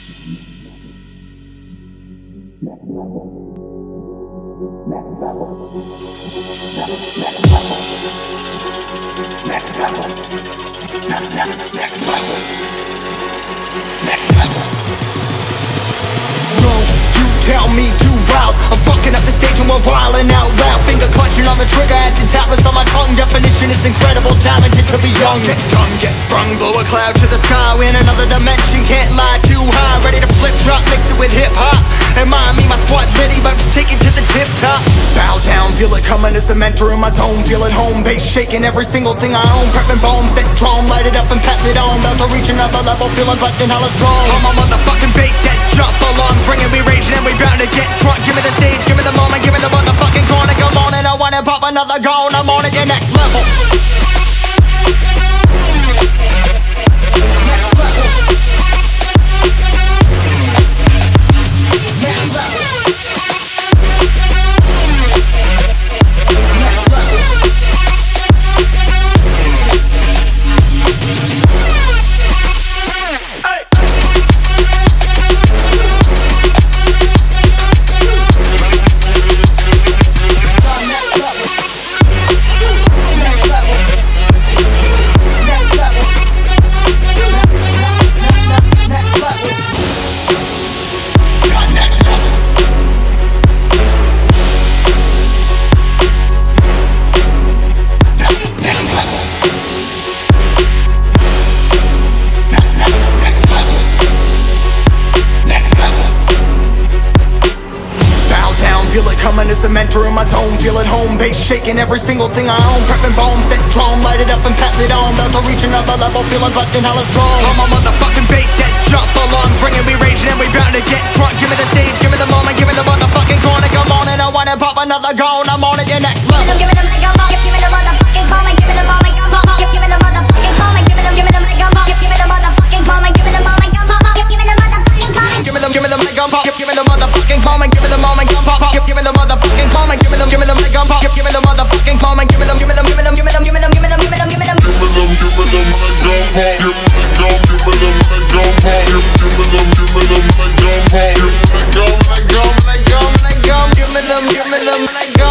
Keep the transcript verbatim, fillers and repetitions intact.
Next level. Next, next level. Next level. Next, next, next level. Next level. Bro, you tell me too wild. I'm fucking up the stage and we're wildin' out loud. Finger clutching on the trigger, acid tablets on my tongue. Definition is incredible, talented to be young. Get dumb, get sprung, blow a cloud to the sky. In another dimension, can't lie too high. Ready to flip drop, mix it with hip hop. And mind me, my squad's ready, about to take it to the tip top. Bow down, feel it coming as the mentor in my zone. Feel it home, bass shaking every single thing I own. Prepping bombs, set drum, light it up and pass it on. About to reach another level, feeling blessed and hella strong. I'm a motherfucking bass set, jump alarms ringing, we raging and we bound to get drunk. Give me the stage, give me the moment, give me the motherfucking corner. Come on and I wanna pop another gone. I'm on at your next level. Feel it coming as the mentor in my zone. Feel it home, bass shaking every single thing I own. Prepping bombs, set drum, light it up and pass it on. About to reach another level, feeling blessed and hella strong. I'm a motherfucking bass set, jump alarms ringing, we raging and we bound to get drunk. Give me the stage, give me the moment, give me the motherfucking corner. Come on and I wanna pop another gone. I'm on at your next level. Give me the, give me the mic, I'm pop. Give me the motherfucking moment, give me the moment, I'm pop. Give me the motherfucking moment, give me the, give me the mic, I'm pop. Give me the motherfucking moment, give me the moment, I'm pop. Give me the motherfucking moment. Give me the, give me the mic, I'm pop. Give me the motherfucking moment, give me the moment, I'm pop. Give me the motherfucking moment, give me them, give me them like I'm pop. Give me the motherfucking moment, give me them, give me them, give me them, give me them, give me them, give me them, give me them, give me them, give me them, give me them, give me them like I'm pop. Give me them, give me them like I'm pop. Give me them, give me them like I'm pop. Give me them, give me them like I'm